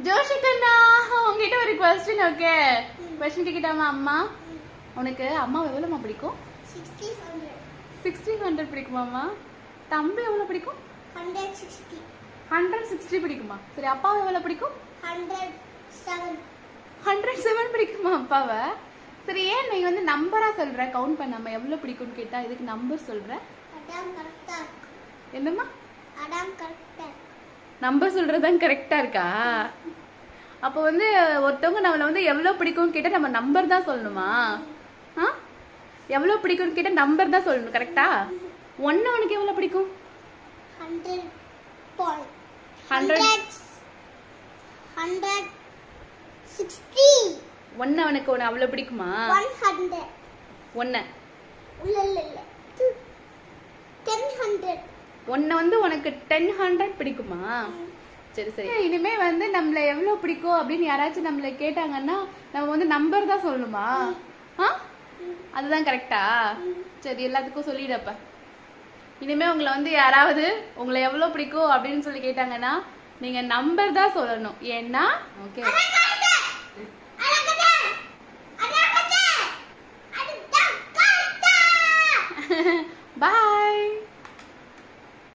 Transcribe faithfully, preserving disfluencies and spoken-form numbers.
ஜோஷிகண்ணா உங்ககிட்ட ஒரு question okay question கேக்கிட்டாமா அம்மா உனக்கு அம்மா எவ்வளவுமா பிடிக்கும் sixty hundred sixty hundred பிடிக்குமாமா தம்பி எவ்வளவு பிடிக்கும் one sixty one sixty பிடிக்குமா சரி அப்பா எவ்வளவு பிடிக்கும் one oh seven one oh seven பிடிக்குமா அப்பாவை சரி ஏன் நீ வந்து நம்பரா சொல்ற கவுண்ட் பண்ணாம எவ்வளவு பிடிக்கும்னு கேட்டா இதுக்கு நம்பர் சொல்ற அதான் கரெக்ட்டா என்னம்மா அதான் கரெக்ட்டா நம்பர் சொல்றதுதான் கரெக்டா இருக்கா அப்ப வந்து ஒருத்தவங்க நம்மள வந்து எவ்வளவு பிடிக்கும்னு கேட்டா நம்ம நம்பர் தான் சொல்லணுமா ஆ எவ்வளவு பிடிக்கும்னு கேட்டா நம்பர் தான் சொல்லணும் கரெக்டா ஒன்னு உனக்கு எவ்வளவு பிடிக்கும் hundred point hundred hundred sixty ஒன்னு உனக்கு ஒன்னு அவ்வளவு பிடிக்குமா one hundred ஒன்னு இல்ல இல்ல இல்ல ten hundred ஒன்னு வந்து உனக்கு ten hundred பிடிக்குமா சரி சரி இனிமே வந்து நம்மள எவ்வளவு பிடிக்கும் அப்படின்னு யாராச்சும் நம்மள கேட்டாங்கன்னா நம்ம வந்து நம்பர் தான் சொல்லணுமா ஆ அதுதான் கரெக்டா சரி எல்லாத்துக்கும் சொல்லிடப்ப இனிமே உங்களை வந்து யாராவது உங்களை எவ்வளவு பிடிக்கும் அப்படின்னு சொல்லி கேட்டாங்கன்னா நீங்க நம்பர் தான் சொல்லணும் ஏன்னா ஓகே